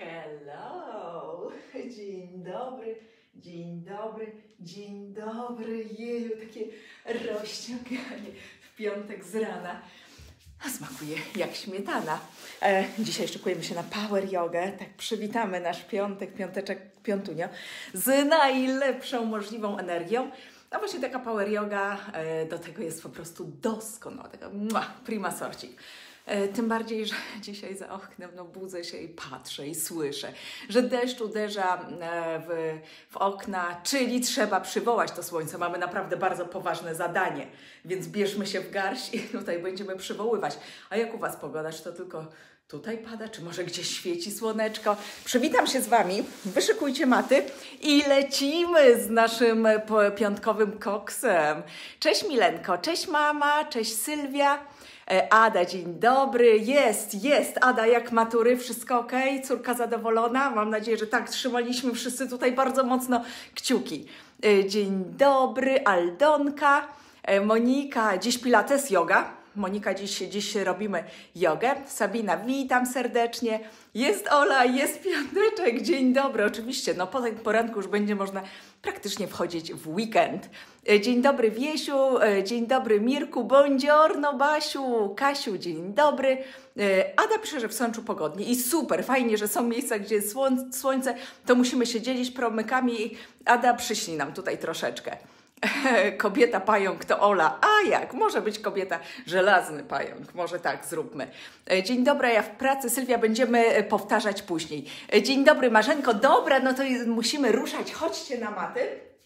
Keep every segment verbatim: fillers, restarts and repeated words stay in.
Hello! Dzień dobry, dzień dobry, dzień dobry. Jeju, takie rozciąganie w piątek z rana. A smakuje jak śmietana. E, dzisiaj szykujemy się na power jogę. Tak przywitamy nasz piątek, piąteczek, piątunio z najlepszą możliwą energią. No właśnie taka power yoga e, do tego jest po prostu doskonała, taka mua, prima sorcik. E, tym bardziej, że dzisiaj za oknem no, budzę się i patrzę i słyszę, że deszcz uderza e, w, w okna, czyli trzeba przywołać to słońce. Mamy naprawdę bardzo poważne zadanie, więc bierzmy się w garść i tutaj będziemy przywoływać. A jak u Was pogoda? Czy to tylko tutaj pada, czy może gdzieś świeci słoneczko? Przywitam się z Wami, wyszykujcie maty i lecimy z naszym piątkowym koksem. Cześć Milenko, cześć mama, cześć Sylwia. Ada, dzień dobry. Jest, jest. Ada, jak matury? Wszystko ok? Córka zadowolona? Mam nadzieję, że tak. Trzymaliśmy wszyscy tutaj bardzo mocno kciuki. Dzień dobry. Aldonka, Monika. Dziś pilates, yoga. Monika, dziś, dziś robimy jogę. Sabina, witam serdecznie. Jest Ola, jest piąteczek. Dzień dobry. Oczywiście, no po tym poranku już będzie można praktycznie wchodzić w weekend. Dzień dobry Wiesiu, dzień dobry Mirku, buongiorno Basiu, Kasiu, dzień dobry. Ada pisze, że w Sączu pogodnie i super, fajnie, że są miejsca, gdzie jest słońce, to musimy się dzielić promykami. Ada, przyślij nam tutaj troszeczkę. Kobieta pająk to Ola. A jak? Może być kobieta żelazny pająk. Może tak, zróbmy. Dzień dobry, ja w pracy. Sylwia, będziemy powtarzać później. Dzień dobry Marzenko. Dobra, no to musimy ruszać. Chodźcie na maty.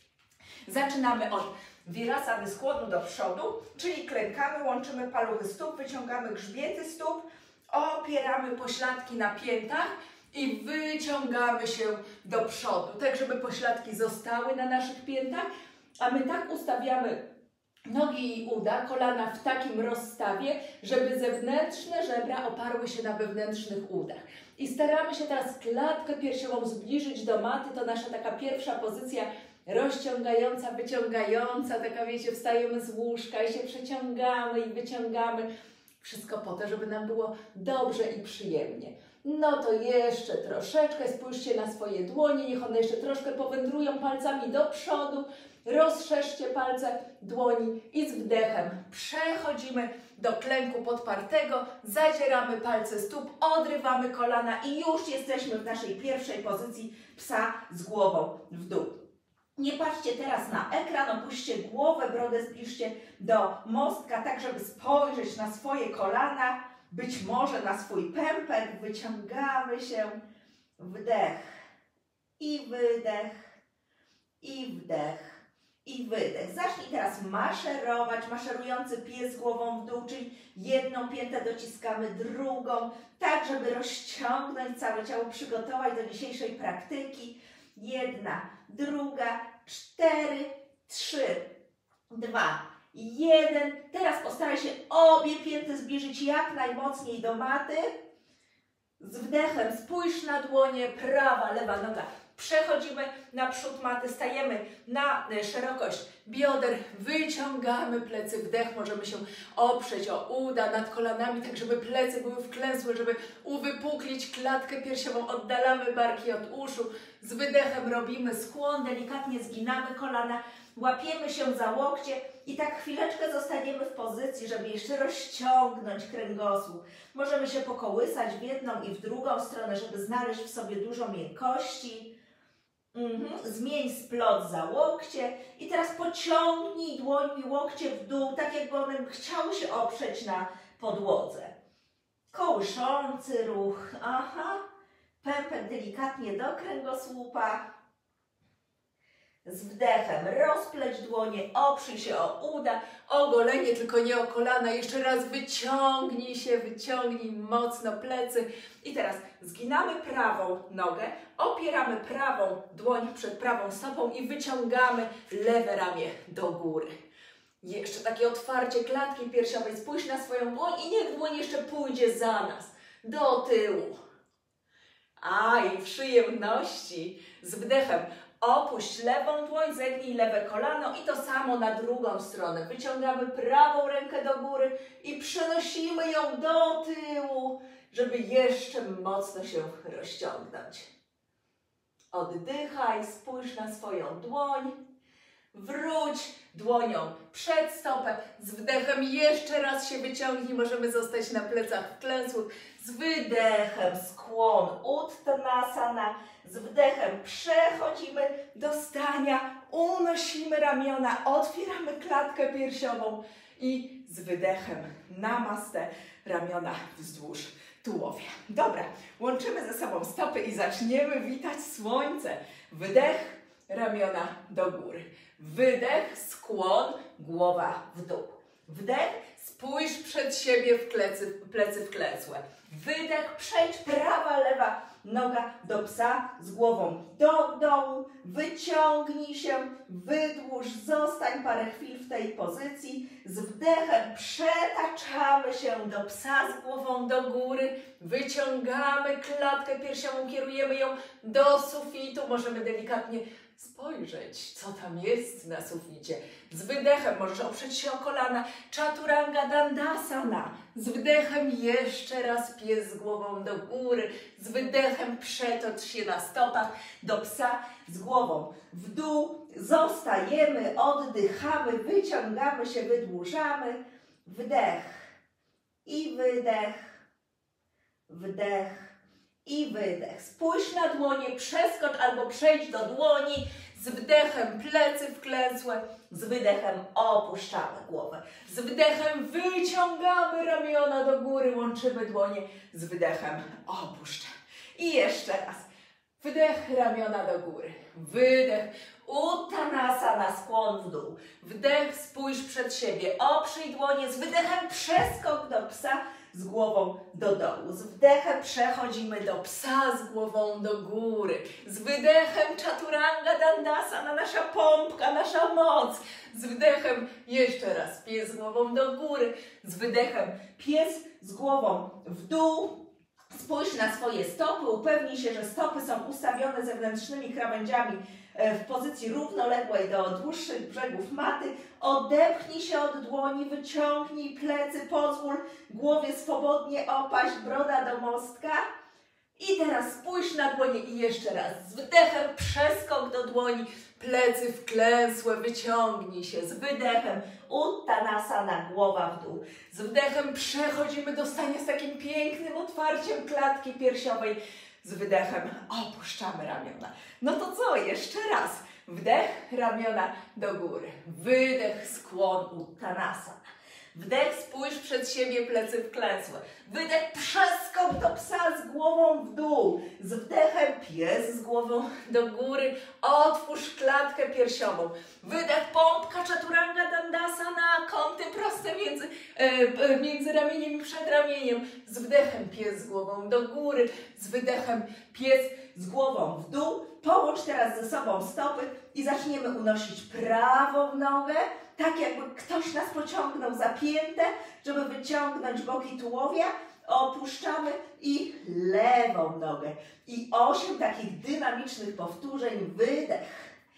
Zaczynamy od wirasany skłonu do przodu, czyli klękamy, łączymy paluchy stóp, wyciągamy grzbiety stóp, opieramy pośladki na piętach i wyciągamy się do przodu, tak żeby pośladki zostały na naszych piętach, a my tak ustawiamy nogi i uda, kolana w takim rozstawie, żeby zewnętrzne żebra oparły się na wewnętrznych udach. I staramy się teraz klatkę piersiową zbliżyć do maty, to nasza taka pierwsza pozycja rozciągająca, wyciągająca, taka wiecie, wstajemy z łóżka i się przeciągamy i wyciągamy. Wszystko po to, żeby nam było dobrze i przyjemnie. No to jeszcze troszeczkę, spójrzcie na swoje dłonie, niech one jeszcze troszkę powędrują palcami do przodu, rozszerzcie palce dłoni i z wdechem przechodzimy do klęku podpartego, zadzieramy palce stóp, odrywamy kolana i już jesteśmy w naszej pierwszej pozycji psa z głową w dół. Nie patrzcie teraz na ekran, opuśćcie głowę, brodę zbliżcie do mostka, tak żeby spojrzeć na swoje kolana, być może na swój pępek. Wyciągamy się, wdech i wydech, i wdech, i wydech. Zacznij teraz maszerować, maszerujący pies z głową w dół, czyli jedną piętę dociskamy, drugą, tak żeby rozciągnąć całe ciało, przygotować do dzisiejszej praktyki. Jedna, druga, cztery, trzy, dwa, jeden. Teraz postaraj się obie pięty zbliżyć jak najmocniej do maty. Z wdechem spójrz na dłonie, prawa, lewa noga. Przechodzimy na przód maty, stajemy na szerokość bioder, wyciągamy plecy, wdech, możemy się oprzeć o uda nad kolanami, tak żeby plecy były wklęsłe, żeby uwypuklić klatkę piersiową, oddalamy barki od uszu, z wydechem robimy skłon, delikatnie zginamy kolana, łapiemy się za łokcie i tak chwileczkę zostaniemy w pozycji, żeby jeszcze rozciągnąć kręgosłup. Możemy się pokołysać w jedną i w drugą stronę, żeby znaleźć w sobie dużo miękkości. Mhm. Zmień splot za łokcie i teraz pociągnij dłońmi łokcie w dół, tak jakby one chciały się oprzeć na podłodze. Kołyszący ruch. Aha. Pępek delikatnie do kręgosłupa. Z wdechem rozpleć dłonie, oprzyj się o uda, ogolenie, tylko nie o kolana. Jeszcze raz wyciągnij się, wyciągnij mocno plecy. I teraz zginamy prawą nogę, opieramy prawą dłoń przed prawą stopą i wyciągamy lewe ramię do góry. Jeszcze takie otwarcie klatki piersiowej. Spójrz na swoją dłoń i niech dłoń jeszcze pójdzie za nas, do tyłu. A i przyjemności. Z wdechem opuść lewą dłoń, zegnij lewe kolano i to samo na drugą stronę. Wyciągamy prawą rękę do góry i przenosimy ją do tyłu. żeby jeszcze mocno się rozciągnąć. Oddychaj, spójrz na swoją dłoń. Wróć dłonią przed stopę. Z wdechem jeszcze raz się wyciągnij. Możemy zostać na plecach wklęsłych. Z wydechem skłon Uttanasana. Z wdechem przechodzimy do stania. Unosimy ramiona. Otwieramy klatkę piersiową. I z wydechem Namaste. Ramiona wzdłuż tułowia. Dobra, łączymy ze sobą stopy i zaczniemy witać słońce. Wdech, ramiona do góry. Wydech, skłon, głowa w dół. Wdech, spójrz przed siebie w plecy, plecy wklęsłe. Wydech, przejdź prawa, lewa noga do psa z głową do dołu. Wyciągnij się, wydłuż, zostań parę chwil w tej pozycji. Z wdechem przetaczamy się do psa z głową do góry. Wyciągamy klatkę piersiową, kierujemy ją do sufitu. Możemy delikatnie spojrzeć, co tam jest na suficie. Z wydechem możesz oprzeć się o kolana. Chaturanga Dandasana. Z wdechem jeszcze raz pies z głową do góry. Z wydechem przetocz się na stopach do psa z głową w dół. Zostajemy, oddychamy, wyciągamy się, wydłużamy. Wdech i wydech. Wdech i wydech. Spójrz na dłonie, przeskocz albo przejdź do dłoni. Z wdechem plecy wklęsłe, z wydechem opuszczamy głowę. Z wdechem wyciągamy ramiona do góry, łączymy dłonie. Z wydechem opuszczamy. I jeszcze raz. Wdech, ramiona do góry. Wydech, Uttanasana, skłon w dół. Wdech, spójrz przed siebie, oprzyj dłonie. Z wydechem przeskok do psa z głową do dołu. Z wdechem przechodzimy do psa z głową do góry. Z wydechem Chaturanga Dandasana, nasza pompka, nasza moc. Z wdechem jeszcze raz pies z głową do góry. Z wydechem pies z głową w dół. Spójrz na swoje stopy, upewnij się, że stopy są ustawione zewnętrznymi krawędziami w pozycji równoległej do dłuższych brzegów maty. Odepchnij się od dłoni, wyciągnij plecy, pozwól głowie swobodnie opaść, broda do mostka. I teraz spójrz na dłonie i jeszcze raz. Z wdechem przeskok do dłoni, plecy wklęsłe, wyciągnij się. Z wydechem Uttanasana, głowa w dół. Z wdechem przechodzimy do stania z takim pięknym otwarciem klatki piersiowej. Z wydechem opuszczamy ramiona. No to co? Jeszcze raz. Wdech, ramiona do góry. Wydech, skłon Uttanasana. Wdech, spójrz przed siebie, plecy wklęsłe. Wydech, przeskok do psa z głową w dół. Z wdechem pies z głową do góry. Otwórz klatkę piersiową. Wydech, pompka, Chaturanga Dandasana, kąty proste między, e, między ramieniem i przedramieniem. Z wdechem pies z głową do góry. Z wydechem pies z głową w dół. Połącz teraz ze sobą stopy i zaczniemy unosić prawą nogę, tak jakby ktoś nas pociągnął za piętę, żeby wyciągnąć boki tułowia. Opuszczamy i lewą nogę. I osiem takich dynamicznych powtórzeń. Wydech.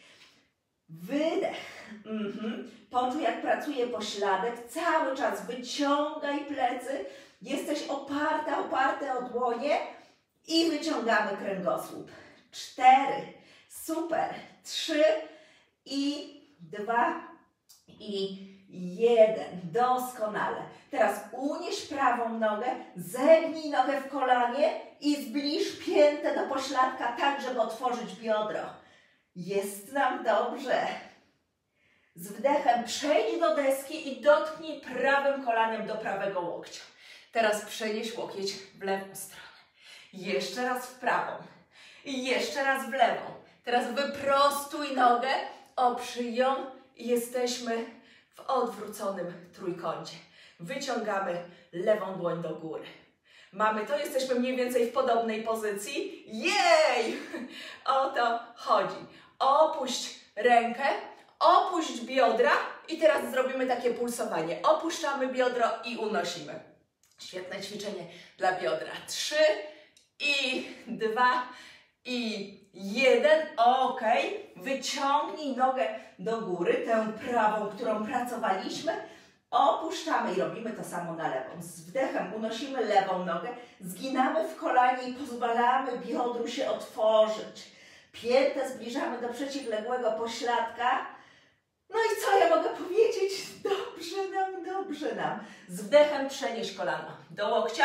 Wydech. Mhm. Poczuj, jak pracuje pośladek. Cały czas wyciągaj plecy. Jesteś oparta, oparte o dłonie. I wyciągamy kręgosłup. Cztery. Super. Trzy. I dwa. I jeden. Doskonale. Teraz unieś prawą nogę, zegnij nogę w kolanie i zbliż piętę do pośladka tak, żeby otworzyć biodro. Jest nam dobrze. Z wdechem przejdź do deski i dotknij prawym kolaniem do prawego łokcia. Teraz przenieś łokieć w lewą stronę. Jeszcze raz w prawą. I jeszcze raz w lewą. Teraz wyprostuj nogę, oprzyj ją i jesteśmy w odwróconym trójkącie. Wyciągamy lewą dłoń do góry. Mamy to, jesteśmy mniej więcej w podobnej pozycji. Jej! O to chodzi. Opuść rękę, opuść biodra i teraz zrobimy takie pulsowanie. Opuszczamy biodro i unosimy. Świetne ćwiczenie dla biodra. Trzy i dwa i jeden. Ok. Wyciągnij nogę do góry, tę prawą, którą pracowaliśmy. Opuszczamy i robimy to samo na lewą. Z wdechem unosimy lewą nogę, zginamy w kolanie i pozwalamy biodru się otworzyć. Piętę zbliżamy do przeciwległego pośladka. No i co ja mogę powiedzieć? Dobrze nam, dobrze nam. Z wdechem przenieś kolano do łokcia,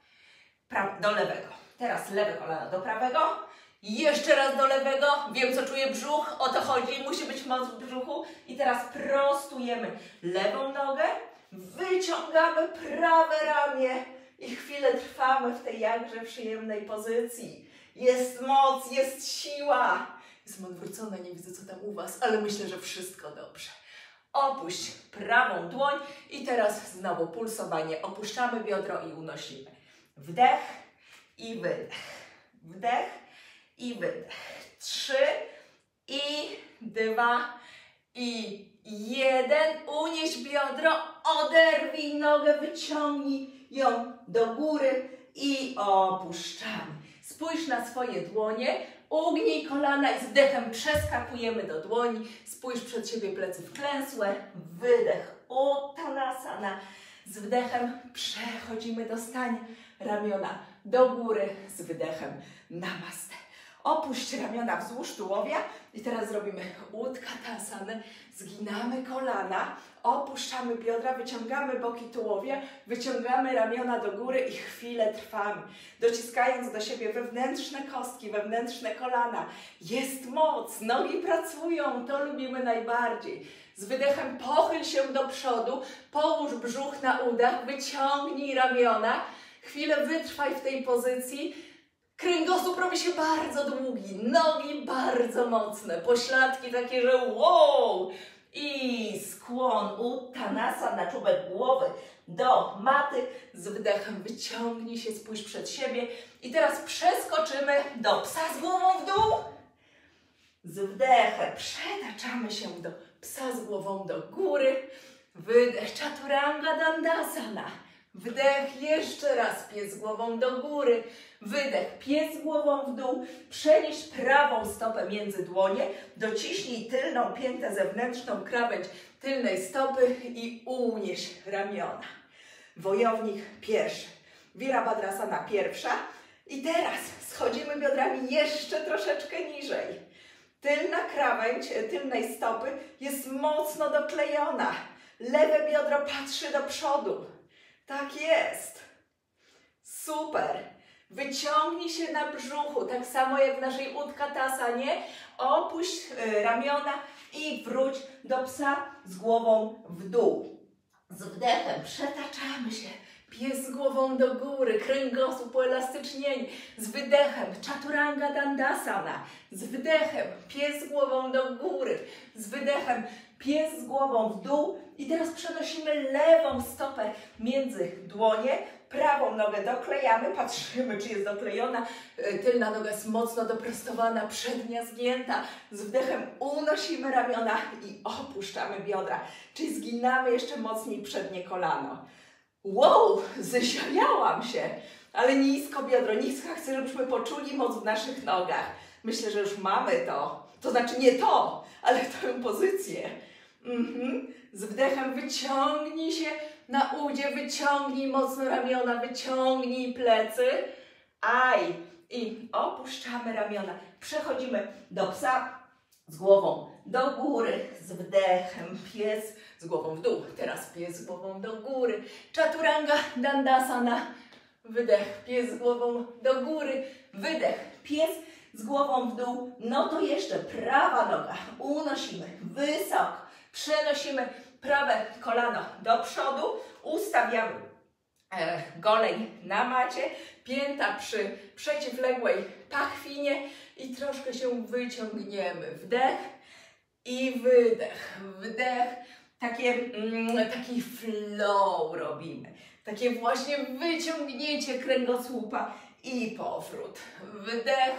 do lewego. Teraz lewe kolano do prawego. Jeszcze raz do lewego. Wiem, co czuje brzuch. O to chodzi. Musi być moc w brzuchu. I teraz prostujemy lewą nogę. Wyciągamy prawe ramię. I chwilę trwamy w tej jakże przyjemnej pozycji. Jest moc, jest siła. Jestem odwrócona, nie widzę, co tam u Was, ale myślę, że wszystko dobrze. Opuść prawą dłoń i teraz znowu pulsowanie. Opuszczamy biodro i unosimy. Wdech i wydech. Wdech i wydech. Trzy i dwa i jeden. Unieś biodro, oderwij nogę, wyciągnij ją do góry i opuszczamy. Spójrz na swoje dłonie, ugnij kolana i z wdechem przeskakujemy do dłoni. Spójrz przed siebie, plecy wklęsłe. Wydech, Uttanasana. Z wdechem przechodzimy do stania. Ramiona do góry, z wydechem Namaste. Opuść ramiona wzdłuż tułowia i teraz zrobimy Utkatasana. Zginamy kolana, opuszczamy biodra, wyciągamy boki tułowia, wyciągamy ramiona do góry i chwilę trwamy, dociskając do siebie wewnętrzne kostki, wewnętrzne kolana. Jest moc, nogi pracują, to lubimy najbardziej. Z wydechem pochyl się do przodu, połóż brzuch na udach, wyciągnij ramiona, chwilę wytrwaj w tej pozycji. Kręgosłup robi się bardzo długi, nogi bardzo mocne, pośladki takie, że wow! I skłon Uttanasana na czubek głowy do maty. Z wydechem wyciągnij się, spójrz przed siebie. I teraz przeskoczymy do psa z głową w dół. Z wdechem przetaczamy się do psa z głową do góry. Wydech Chaturanga Dandasana. Wdech, jeszcze raz, pies z głową do góry. Wydech, pies z głową w dół. Przenieś prawą stopę między dłonie. Dociśnij tylną piętę zewnętrzną, krawędź tylnej stopy i unieś ramiona. Wojownik pierwszy. Virabhadrasana pierwsza. I teraz schodzimy biodrami jeszcze troszeczkę niżej. Tylna krawędź tylnej stopy jest mocno doklejona. Lewe biodro patrzy do przodu. Tak jest. Super. Wyciągnij się na brzuchu, tak samo jak w naszej Utkatasanie. Opuść y, ramiona i wróć do psa z głową w dół. Z wdechem przetaczamy się. Pies z głową do góry, kręgosłup uelastycznieni. Z wydechem Chaturanga Dandasana. Z wdechem pies z głową do góry. Z wydechem pies z głową w dół. I teraz przenosimy lewą stopę między dłonie. Prawą nogę doklejamy, patrzymy, czy jest doklejona. Tylna noga jest mocno doprostowana, przednia zgięta. Z wdechem unosimy ramiona i opuszczamy biodra. Czyli zginamy jeszcze mocniej przednie kolano. Wow, zesiajałam się, ale nisko biodro, nisko. Chcę, żebyśmy poczuli moc w naszych nogach. Myślę, że już mamy to. To znaczy nie to, ale tę pozycję. Mhm. Z wdechem wyciągnij się na udzie, wyciągnij mocno ramiona, wyciągnij plecy. Aj! I opuszczamy ramiona. Przechodzimy do psa z głową do góry, z wdechem pies z głową w dół. Teraz pies z głową do góry. Chaturanga Dandasana. Wydech, pies z głową do góry. Wydech, pies z głową w dół. No to jeszcze prawa noga. Unosimy wysoko. Przenosimy prawe kolano do przodu. Ustawiamy e, goleń na macie. Pięta przy przeciwległej pachwinie. I troszkę się wyciągniemy. Wdech i wydech. Wdech. Takie, mm, taki flow robimy. Takie właśnie wyciągnięcie kręgosłupa i powrót. Wdech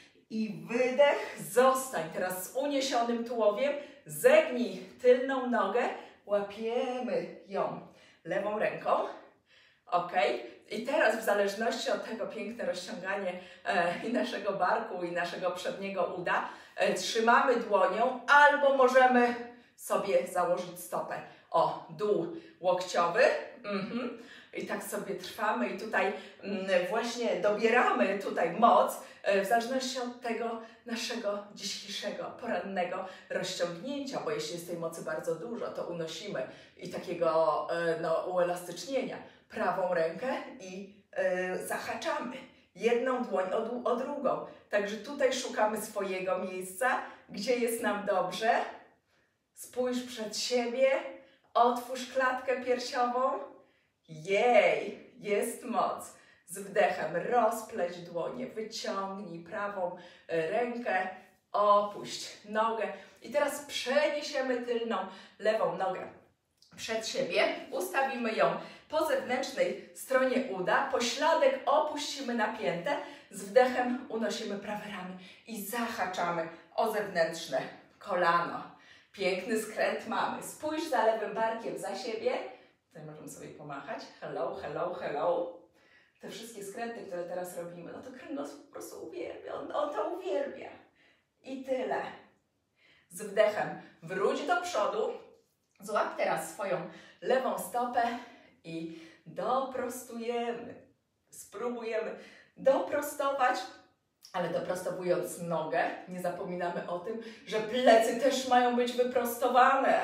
i wydech. Zostań teraz z uniesionym tułowiem. Zegnij tylną nogę. Łapiemy ją lewą ręką. Ok. I teraz w zależności od tego piękne rozciąganie e, i naszego barku, i naszego przedniego uda, e, trzymamy dłonią albo możemy sobie założyć stopę o, dół łokciowy. Mhm. I tak sobie trwamy i tutaj mm, właśnie dobieramy tutaj moc w zależności od tego naszego dzisiejszego porannego rozciągnięcia, bo jeśli jest tej mocy bardzo dużo, to unosimy i takiego no, uelastycznienia prawą rękę i yy, zahaczamy jedną dłoń o, o drugą. Także tutaj szukamy swojego miejsca, gdzie jest nam dobrze. Spójrz przed siebie, otwórz klatkę piersiową. Jej, jest moc. Z wdechem rozpleć dłonie, wyciągnij prawą rękę, opuść nogę. I teraz przeniesiemy tylną lewą nogę przed siebie, ustawimy ją po zewnętrznej stronie uda, pośladek opuścimy na piętę, z wdechem unosimy prawe ramię i zahaczamy o zewnętrzne kolano. Piękny skręt mamy. Spójrz za lewym barkiem za siebie. Tutaj możemy sobie pomachać. Hello, hello, hello. Te wszystkie skręty, które teraz robimy, no to kręgosłup po prostu uwielbia. On, on to uwielbia. I tyle. Z wdechem wróć do przodu. Złap teraz swoją lewą stopę i doprostujemy. Spróbujemy doprostować, ale doprostowując nogę, nie zapominamy o tym, że plecy też mają być wyprostowane.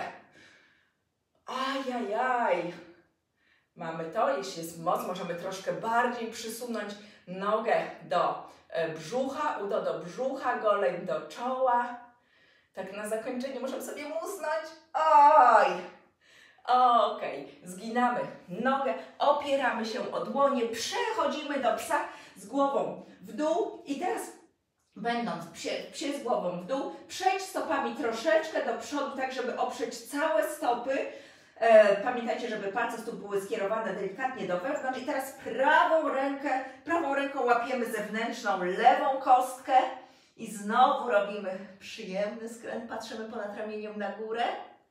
Ajajaj. Mamy to, jeśli jest moc, możemy troszkę bardziej przysunąć nogę do brzucha, udo do brzucha, goleń do czoła. Tak na zakończenie możemy sobie musnąć. Oj! Okej, okay. Zginamy nogę, opieramy się o dłonie, przechodzimy do psa z głową w dół i teraz będąc psie, psie z głową w dół, przejdź stopami troszeczkę do przodu, tak żeby oprzeć całe stopy. E, pamiętajcie, żeby palce stóp były skierowane delikatnie do wewnątrz i teraz prawą rękę, prawą ręką łapiemy zewnętrzną lewą kostkę i znowu robimy przyjemny skręt, patrzymy ponad ramieniem na górę.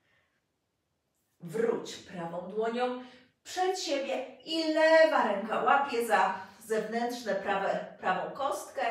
Wróć prawą dłonią przed siebie i lewa ręka łapie za zewnętrzne prawe, prawą kostkę.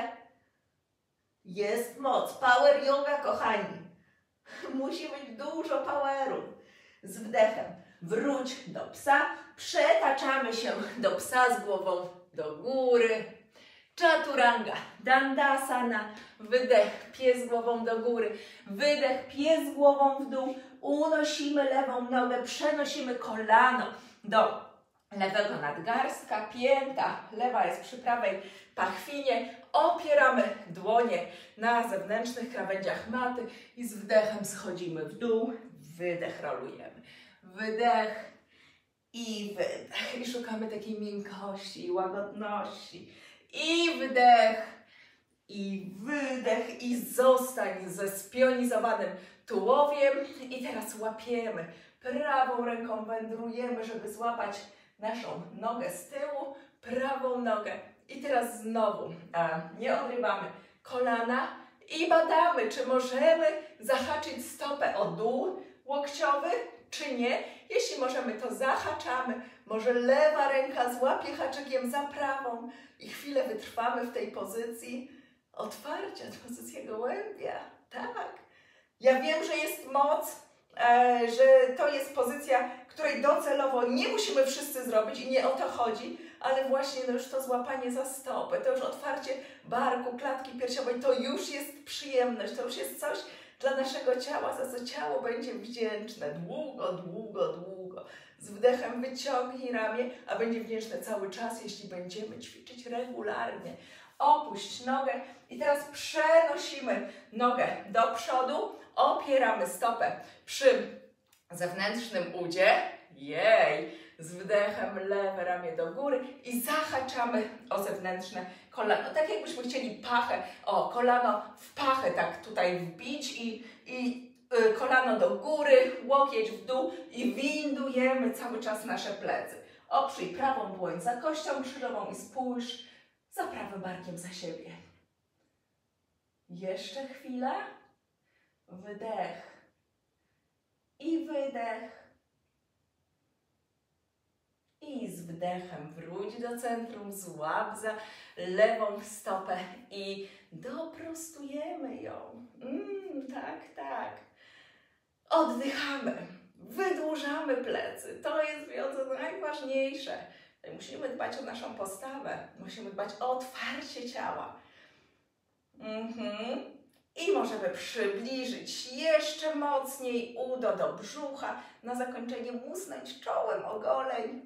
Jest moc. Power yoga, kochani. Musi być dużo poweru. Z wdechem wróć do psa. Przetaczamy się do psa z głową do góry. Chaturanga, Dandasana. Wydech, pies głową do góry. Wydech, pies głową w dół. Unosimy lewą nogę, przenosimy kolano do lewego nadgarstka, pięta lewa jest przy prawej pachwinie, opieramy dłonie na zewnętrznych krawędziach maty i z wdechem schodzimy w dół, wydech rolujemy, wydech i wydech i szukamy takiej miękkości i łagodności i wydech i wydech i zostań ze spionizowanym tułowiem i teraz łapiemy prawą ręką, wędrujemy, żeby złapać naszą nogę z tyłu, prawą nogę i teraz znowu a, nie odrywamy kolana i badamy, czy możemy zahaczyć stopę o dół łokciowy, czy nie. Jeśli możemy, to zahaczamy, może lewa ręka złapie haczykiem za prawą i chwilę wytrwamy w tej pozycji otwarcia, pozycja gołębia, tak. Ja wiem, że jest moc, e, że to jest pozycja, której docelowo nie musimy wszyscy zrobić i nie o to chodzi, ale właśnie no już to złapanie za stopę, to już otwarcie barku, klatki piersiowej, to już jest przyjemność, to już jest coś dla naszego ciała, za co ciało będzie wdzięczne długo, długo, długo. Z wdechem wyciągnij ramię, a będzie wdzięczne cały czas, jeśli będziemy ćwiczyć regularnie. Opuść nogę i teraz przenosimy nogę do przodu, opieramy stopę przy zewnętrznym udzie, jej, z wdechem lewe ramię do góry i zahaczamy o zewnętrzne kolano. Tak jakbyśmy chcieli pachę, o kolano w pachę tak tutaj wbić i, i y, kolano do góry, łokieć w dół i windujemy cały czas nasze plecy. Oprzyj prawą dłoń za kością krzyżową i spójrz za prawym barkiem za siebie. Jeszcze chwilę. Wydech. I wydech. I z wdechem wróć do centrum, złap za lewą stopę i doprostujemy ją. Mm, tak, tak. Oddychamy. wydłużamy plecy. To jest wiodze najważniejsze. Musimy dbać o naszą postawę, musimy dbać o otwarcie ciała. Mhm. I możemy przybliżyć jeszcze mocniej udo do brzucha. Na zakończenie musnąć czołem o goleń.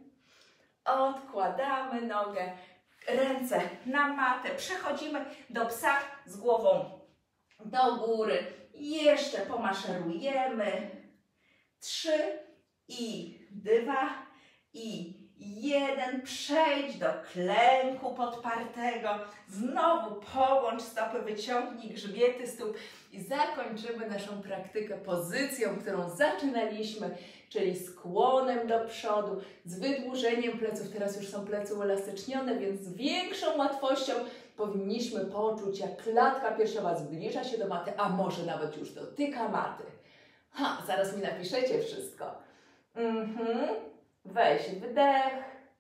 Odkładamy nogę, ręce na matę. Przechodzimy do psa z głową do góry. Jeszcze pomaszerujemy. Trzy i dwa i jeden. Przejdź do klęku podpartego. Znowu połącz stopy, wyciągnij grzbiety stóp i zakończymy naszą praktykę pozycją, którą zaczynaliśmy, czyli skłonem do przodu, z wydłużeniem pleców. Teraz już są plecy uelastycznione, więc z większą łatwością powinniśmy poczuć, jak klatka piersiowa zbliża się do maty, a może nawet już dotyka maty. Ha, zaraz mi napiszecie wszystko. Mhm. Weź wdech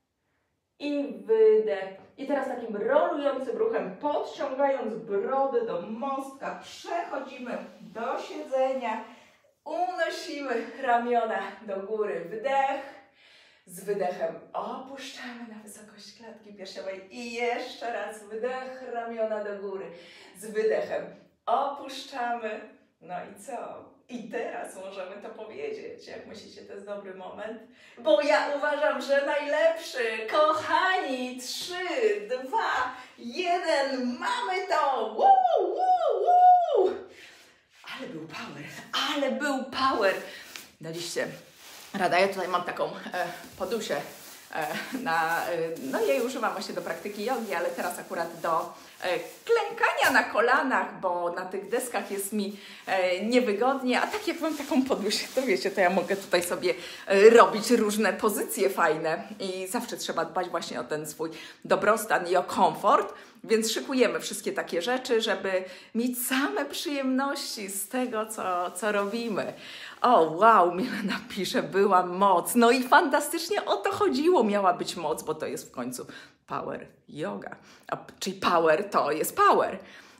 i wydech. I teraz takim rolującym ruchem, podciągając brodę do mostka, przechodzimy do siedzenia, unosimy ramiona do góry, wdech, z wydechem opuszczamy na wysokość klatki piersiowej i jeszcze raz wdech, ramiona do góry, z wydechem opuszczamy. No i co? I teraz możemy to powiedzieć. Jak myślicie, to jest dobry moment? Bo ja uważam, że najlepszy. Kochani, trzy, dwa, jeden, mamy to! Woo, woo, woo. Ale był power, ale był power. Daliście rada. Ja tutaj mam taką e, podusię. E, na, e, no jej używam właśnie do praktyki jogi, ale teraz akurat do klękania na kolanach, bo na tych deskach jest mi e, niewygodnie, a tak jak mam taką podusię, to wiecie, to ja mogę tutaj sobie e, robić różne pozycje fajne i zawsze trzeba dbać właśnie o ten swój dobrostan i o komfort, więc szykujemy wszystkie takie rzeczy, żeby mieć same przyjemności z tego, co, co robimy. O, wow, Milena pisze, była moc. No i fantastycznie o to chodziło, miała być moc, bo to jest w końcu power yoga. A, czyli power to jest power.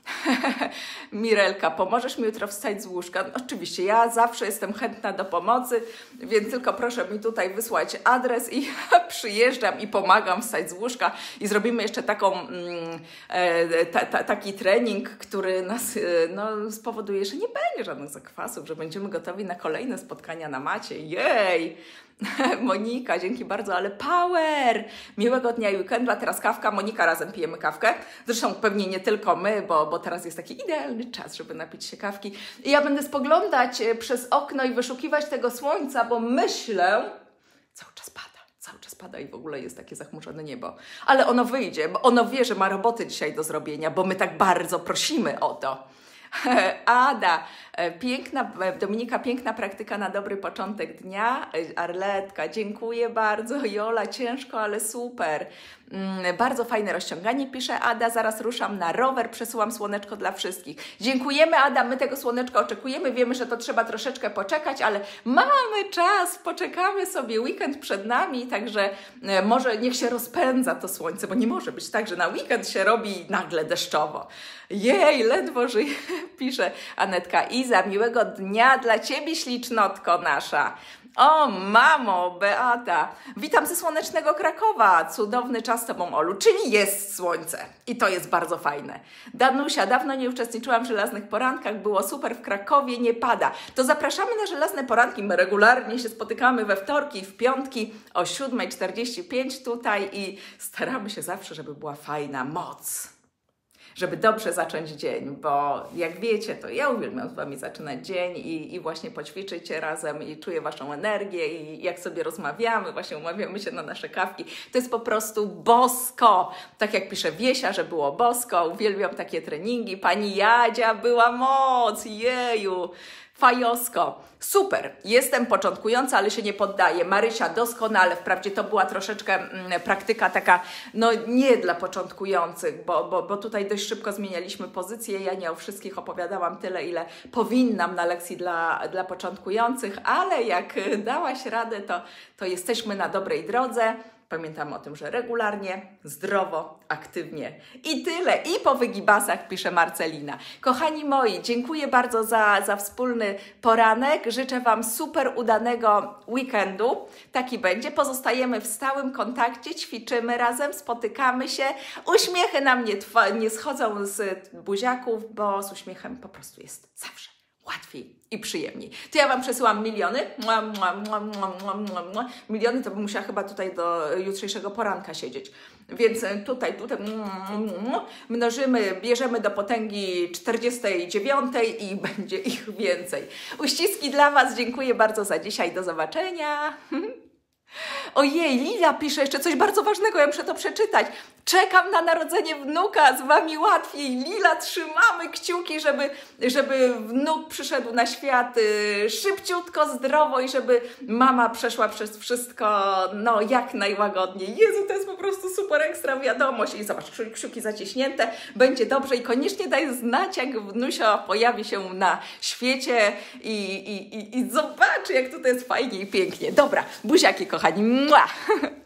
Mirelka, pomożesz mi jutro wstać z łóżka? No, oczywiście, ja zawsze jestem chętna do pomocy, więc tylko proszę mi tutaj wysłać adres i przyjeżdżam i pomagam wstać z łóżka i zrobimy jeszcze taką, mm, e, ta, ta, taki trening, który nas e, no, spowoduje, że nie będzie żadnych zakwasów, że będziemy gotowi na kolejne spotkania na macie. Jej! Monika, dzięki bardzo, ale power! Miłego dnia i weekendu, a teraz kawka. Monika, razem pijemy kawkę. Zresztą pewnie nie tylko my, bo, bo teraz jest taki idealny czas, żeby napić się kawki. I ja będę spoglądać przez okno i wyszukiwać tego słońca, bo myślę, cały czas pada. Cały czas pada i w ogóle jest takie zachmurzone niebo. Ale ono wyjdzie, bo ono wie, że ma roboty dzisiaj do zrobienia, bo my tak bardzo prosimy o to. Ada, piękna, Dominika, piękna praktyka na dobry początek dnia. Arletka, dziękuję bardzo. Jola, ciężko, ale super. Bardzo fajne rozciąganie, pisze Ada. Zaraz ruszam na rower, przesyłam słoneczko dla wszystkich. Dziękujemy, Ada, my tego słoneczka oczekujemy. Wiemy, że to trzeba troszeczkę poczekać, ale mamy czas, poczekamy sobie, weekend przed nami, także może niech się rozpędza to słońce, bo nie może być tak, że na weekend się robi nagle deszczowo. Jej, ledwo żyje, pisze Anetka. Iza, miłego dnia dla Ciebie, ślicznotko nasza. O, mamo, Beata, witam ze słonecznego Krakowa. Cudowny czas z Tobą, Olu, czyli jest słońce i to jest bardzo fajne. Danusia, dawno nie uczestniczyłam w żelaznych porankach, było super, w Krakowie nie pada. To zapraszamy na żelazne poranki, my regularnie się spotykamy we wtorki i w piątki o siódma czterdzieści pięć tutaj i staramy się zawsze, żeby była fajna moc. Żeby dobrze zacząć dzień, bo jak wiecie, to ja uwielbiam z Wami zaczynać dzień i, i właśnie poćwiczycie razem i czuję Waszą energię i jak sobie rozmawiamy, właśnie umawiamy się na nasze kawki, to jest po prostu bosko. Tak jak pisze Wiesia, że było bosko, uwielbiam takie treningi. Pani Jadzia, była moc, jeju. Fajosko, super, jestem początkująca, ale się nie poddaję. Marysia, doskonale, wprawdzie to była troszeczkę mm, praktyka taka, no nie dla początkujących, bo, bo, bo tutaj dość szybko zmienialiśmy pozycję, ja nie o wszystkich opowiadałam tyle, ile powinnam na lekcji dla, dla początkujących, ale jak dałaś radę, to, to jesteśmy na dobrej drodze. Pamiętamy o tym, że regularnie, zdrowo, aktywnie i tyle. I po wygibasach, pisze Marcelina. Kochani moi, dziękuję bardzo za, za wspólny poranek. Życzę Wam super udanego weekendu. Taki będzie. Pozostajemy w stałym kontakcie, ćwiczymy razem, spotykamy się. Uśmiechy nam nie, nie schodzą z buziaków, bo z uśmiechem po prostu jest zawsze łatwiej i przyjemniej. To ja Wam przesyłam miliony. Mua, mua, mua, mua, mua, mua, mua. Miliony to bym musiała chyba tutaj do jutrzejszego poranka siedzieć. Więc tutaj, tutaj mnożymy, bierzemy do potęgi czterdziestej dziewiątej i będzie ich więcej. Uściski dla Was. Dziękuję bardzo za dzisiaj. Do zobaczenia. Ojej, Lila pisze jeszcze coś bardzo ważnego, ja muszę to przeczytać. Czekam na narodzenie wnuka, z Wami łatwiej. Lila, trzymamy kciuki, żeby, żeby wnuk przyszedł na świat y, szybciutko, zdrowo i żeby mama przeszła przez wszystko, no, jak najłagodniej. Jezu, to jest po prostu super ekstra wiadomość. I zobacz, kciuki zaciśnięte, będzie dobrze i koniecznie daj znać, jak wnusio pojawi się na świecie i, i, i, i zobacz, jak tutaj jest fajnie i pięknie. Dobra, buziaki kochani. Mua!